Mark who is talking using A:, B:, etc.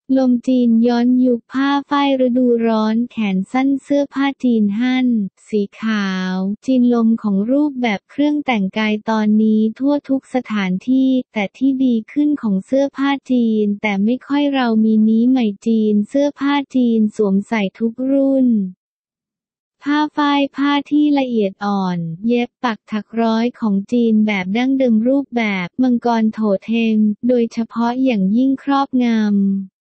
A: ลมจีนย้อนยุคผ้าฝ้ายฤดูร้อนแขนสั้นเสื้อผ้าจีนฮั่นสีขาวจีนลมของรูปแบบเครื่องแต่งกายตอนนี้ทั่วทุกสถานที่แต่ที่ดีขึ้นของเสื้อผ้าจีนแต่ไม่ค่อยเรามีนี้ใหม่จีนเสื้อผ้าจีนสวมใส่ทุกรุ่นผ้าฝ้ายผ้าที่ละเอียดอ่อนเย็บปักถักร้อยของจีนแบบดั้งเดิมรูปแบบมังกรโถเทมโดยเฉพาะอย่างยิ่งครอบงำ